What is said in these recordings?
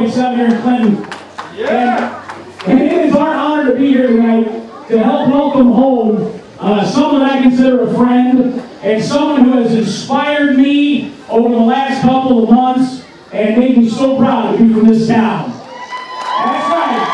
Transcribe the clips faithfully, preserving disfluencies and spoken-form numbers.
voice out here in Clinton. Yeah. And, and it is our honor to be here tonight to help welcome home uh, someone I consider a friend and someone who has inspired me over the last couple of months and made me so proud to be from this town. That's right.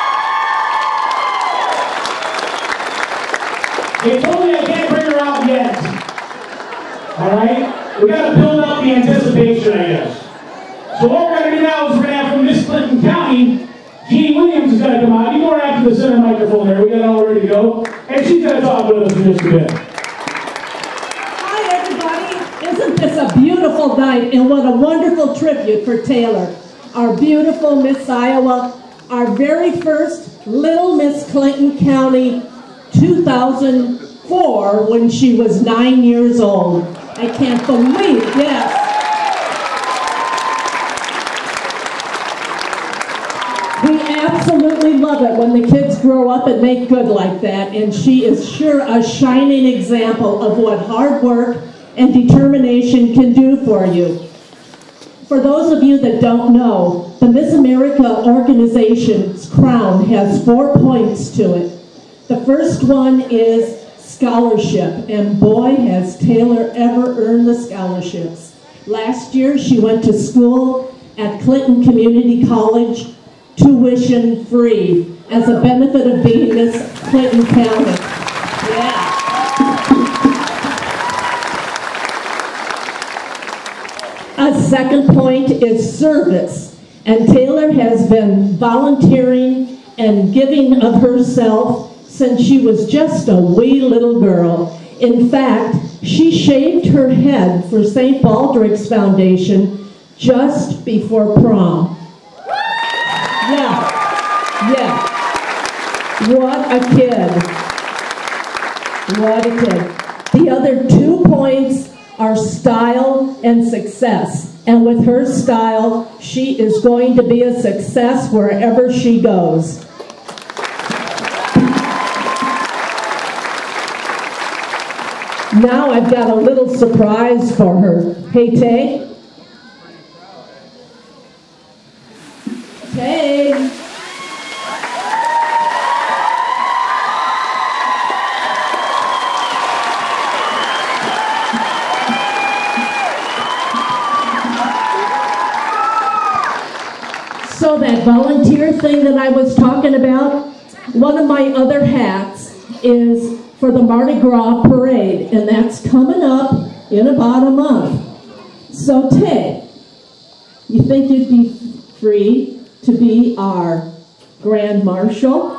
They told me I can't bring her out yet. All right? We got to build up the anticipation, I guess. So what we're going to do now is we're going to have from Miss Clinton County, Jeannie Williams is going to come out. You go right to the center microphone there. We got it all ready to go. And she's going to talk with us in just a bit. Hi, everybody. Isn't this a beautiful night? And what a wonderful tribute for Taylor. Our beautiful Miss Iowa. Our very first Little Miss Clinton County two thousand four when she was nine years old. I can't believe, yes. We absolutely love it when the kids grow up and make good like that, and she is sure a shining example of what hard work and determination can do for you. For those of you that don't know, the Miss America organization's crown has four points to it. The first one is scholarship, and boy has Taylor ever earned the scholarships. Last year she went to school at Clinton Community College, tuition free, as a benefit of being Miss Clinton County. Yeah. A second point is service, and Taylor has been volunteering and giving of herself since she was just a wee little girl. In fact, she shaved her head for Saint Baldrick's Foundation just before prom. Yeah, yeah. What a kid. What a kid. The other two points are style and success. And with her style, she is going to be a success wherever she goes. Now I've got a little surprise for her. Hey, Tay. Tay. So that volunteer thing that I was talking about, one of my other hats is for the Mardi Gras parade, and that's coming up in about a month. So Tay, you think you'd be free to be our Grand Marshal?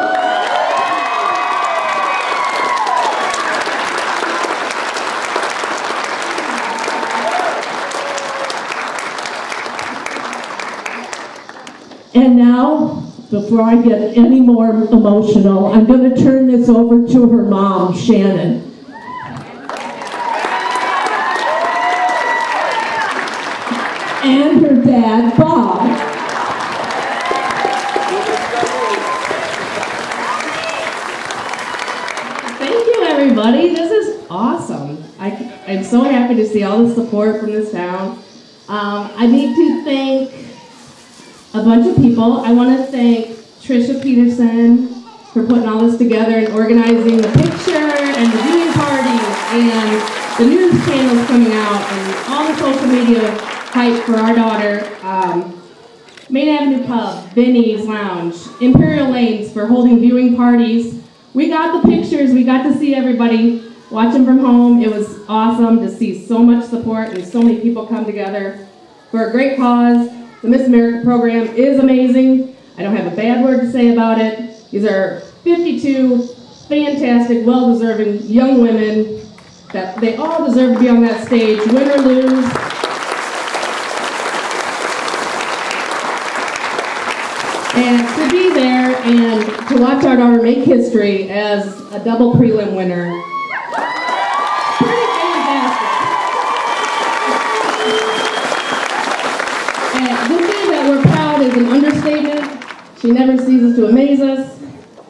And now, before I get any more emotional, I'm going to turn this over to her mom, Shannon. And her dad, Bob. Thank you, everybody. This is awesome. I, I'm so happy to see all the support from this town. Um, I need to thank a bunch of people. I want to thank Trisha Peterson for putting all this together and organizing the picture and the viewing parties and the news channels coming out and all the social media hype for our daughter. Um, Main Avenue Pub, Benny's Lounge, Imperial Lanes for holding viewing parties. We got the pictures. We got to see everybody watching from home. It was awesome to see so much support and so many people come together for a great cause. The Miss America program is amazing. I don't have a bad word to say about it. These are fifty-two fantastic, well-deserving young women that they all deserve to be on that stage, win or lose. And to be there and to watch our daughter make history as a double prelim winner. Pretty fantastic. And to say that we're proud is an understatement. She never ceases to amaze us.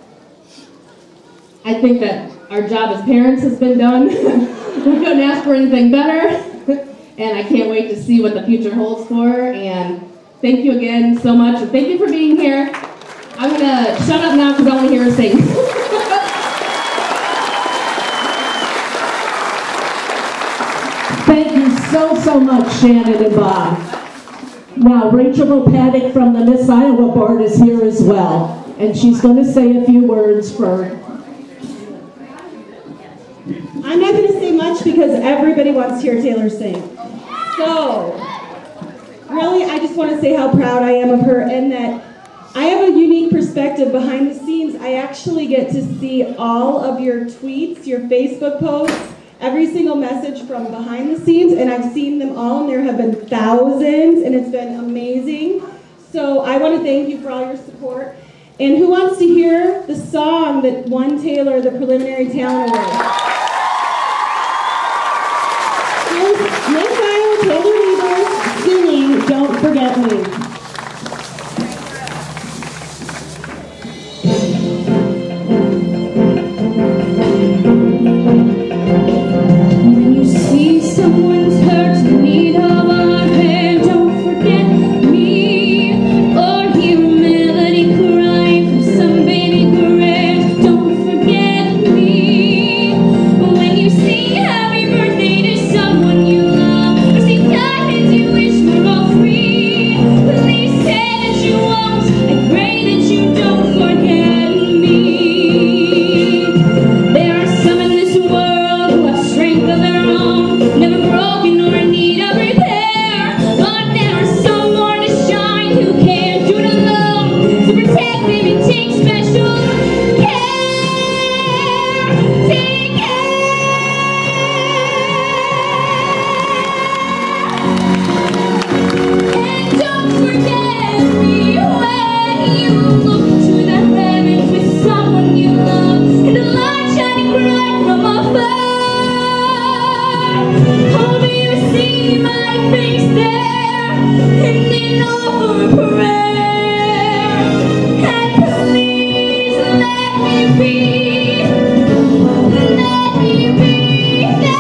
I think that our job as parents has been done. We couldn't ask for anything better. And I can't wait to see what the future holds for her. And Thank you again so much. And thank you for being here. I'm going to shut up now because I want to hear her sing. Thank you so, so much, Shannon and Bob. Now, Rachel Lubecki from the Miss Iowa Board is here as well, and she's going to say a few words for... I'm not going to say much because everybody wants to hear Taylor sing. So, really, I just want to say how proud I am of her and that I have a unique perspective behind the scenes. I actually get to see all of your tweets, your Facebook posts, every single message from behind the scenes, and I've seen them all, and there have been thousands, and it's been amazing. So I want to thank you for all your support. And who wants to hear the song that won Taylor the Preliminary Talent Award? Here's Miss Iowa Taylor Wiebers singing Don't Forget Me. Someone's hurt in need of a hand, don't forget me. Or hear a melody crying from some baby grave, don't forget me. When you sing happy birthday to someone you love, or sing diamonds you wish were all free, please say that you won't. I pray that you don't forget me. There are some in this world who have strength of their own, never broken or in need of repair, but there are some born to shine who can't do it alone, so protect them and take special care. Take care. And don't forget me when you look to the heavens with someone you love, and the light shining bright from afar. Hold me to see my face there, and then offer a prayer. And please let me be, let me be that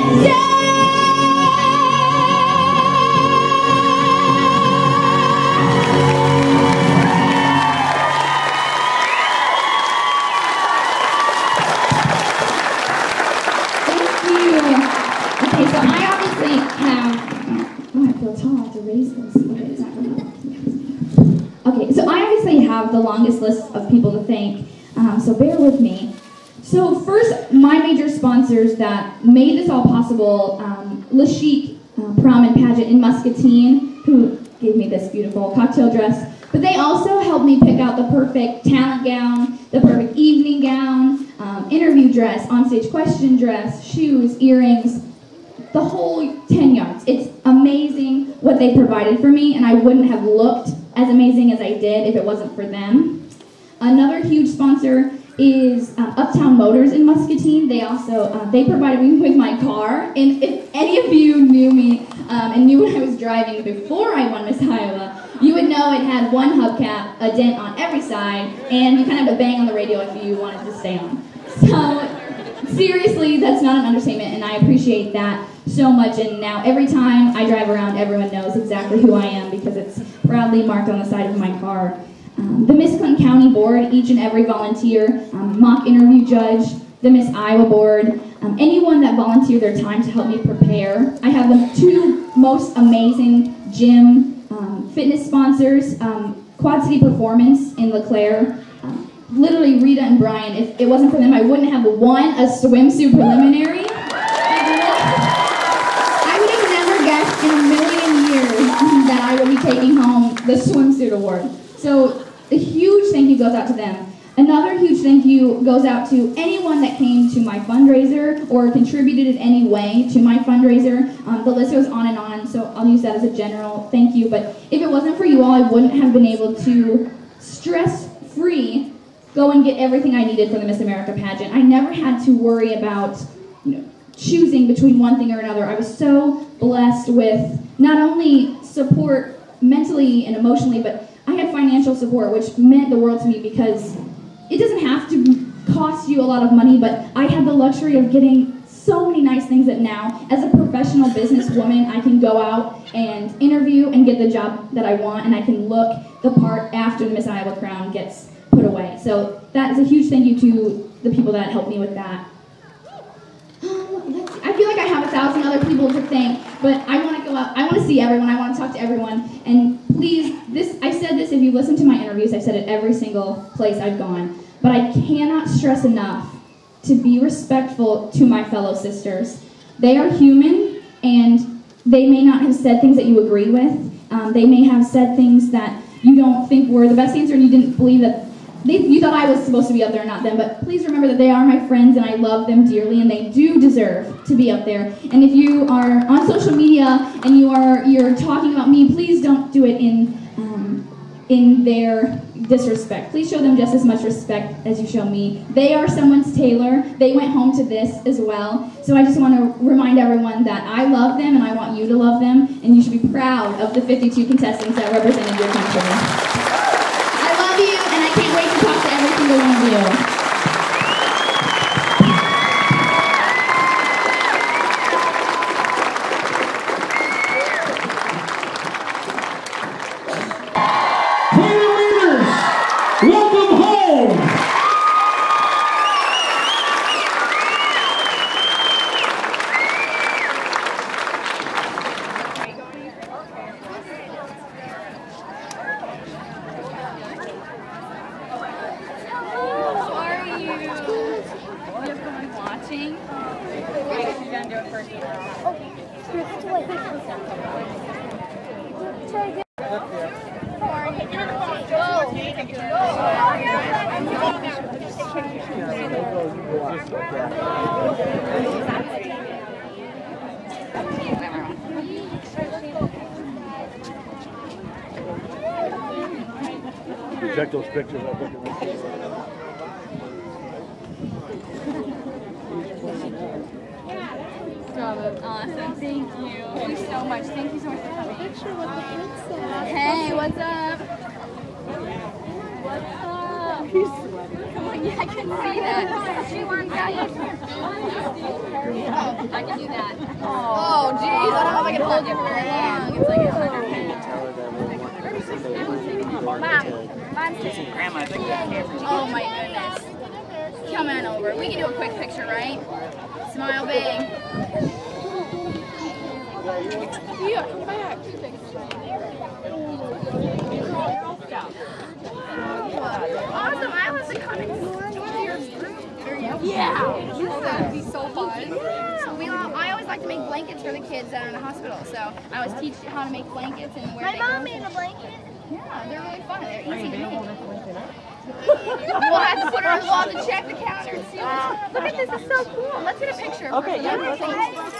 Thank you. Okay, so I obviously have, oh, I feel tall, I have to raise this. Okay, it's not going to help. Okay, so I obviously have the longest list of people to thank, um, so bear with me. So first, my major sponsors that made this all possible, um, Lashik uh, Prom and Pageant in Muscatine, who gave me this beautiful cocktail dress, but they also helped me pick out the perfect talent gown, the perfect evening gown, um, interview dress, onstage question dress, shoes, earrings, the whole ten yards. It's amazing what they provided for me, and I wouldn't have looked as amazing as I did if it wasn't for them. Another huge sponsor is uh, Uptown Motors in Muscatine. They also, uh, they provided me with my car, and if any of you knew me um, and knew what I was driving before I won Miss Iowa, you would know it had one hubcap, a dent on every side, and you kind of had to bang on the radio if you wanted to stay on. So, seriously, that's not an understatement, and I appreciate that so much, and now every time I drive around, everyone knows exactly who I am because it's proudly marked on the side of my car. Um, the Miss Clinton County Board, each and every volunteer, um, mock interview judge, the Miss Iowa Board, um, anyone that volunteered their time to help me prepare. I have the two most amazing gym um, fitness sponsors, um, Quad City Performance in LeClaire. Um, literally, Rita and Brian, if it wasn't for them, I wouldn't have won a swimsuit preliminary. I would have never guessed in a million years that I would be taking home the swimsuit award. So a huge thank you goes out to them. Another huge thank you goes out to anyone that came to my fundraiser or contributed in any way to my fundraiser. Um, the list goes on and on, so I'll use that as a general thank you. But if it wasn't for you all, I wouldn't have been able to stress-free go and get everything I needed for the Miss America pageant. I never had to worry about, you know, choosing between one thing or another. I was so blessed with not only support mentally and emotionally, but I had financial support, which meant the world to me because it doesn't have to cost you a lot of money, but I had the luxury of getting so many nice things that now, as a professional businesswoman, I can go out and interview and get the job that I want, and I can look the part after the Miss Iowa crown gets put away. So that is a huge thank you to the people that helped me with that. I feel like I have a thousand other people to thank, but I want to go out, I want to see everyone, I want to talk to everyone, and please, this, I said this, if you listen to my interviews, I've said it every single place I've gone, but I cannot stress enough to be respectful to my fellow sisters. They are human, and they may not have said things that you agree with. Um, they may have said things that you don't think were the best answer, and you didn't believe that they, you thought I was supposed to be up there, not them. But please remember that they are my friends, and I love them dearly, and they do deserve to be up there. And if you are on social media and you are you're talking about me, please don't do it in um, in their disrespect. Please show them just as much respect as you show me. They are someone's tailor. They went home to this as well. So I just want to remind everyone that I love them, and I want you to love them, and you should be proud of the fifty-two contestants that represented your country. I love you, and I can't wait to talk to every single one of you. Welcome home! How are you? Everyone watching? You're gonna do it first. Check those pictures. I'll look at them. Awesome. Thank you. Thank you so much. Thank you so much for coming. Hey, what's up? What's up? Come on, yeah, I can see that. She wants that. Oh, I can do that. Oh, jeez. I don't know if I can hold you for very long. It's like a hundred pounds. Mom, Mom's Grandma, I think oh my goodness. Come on over. We can do a quick picture, right? Smile big. Yeah, come back. Awesome. I was the comic to your group. Yeah. That would be so fun. So we all, I always like to make blankets for the kids that are in the hospital. So I always teach how to make blankets and where My they mom go. made a blanket. Yeah, they're really fun. They're easy to make. We'll have to put her on the wall to check the calendar and see. Look at this. It's so cool. Let's get a picture. Okay, yeah.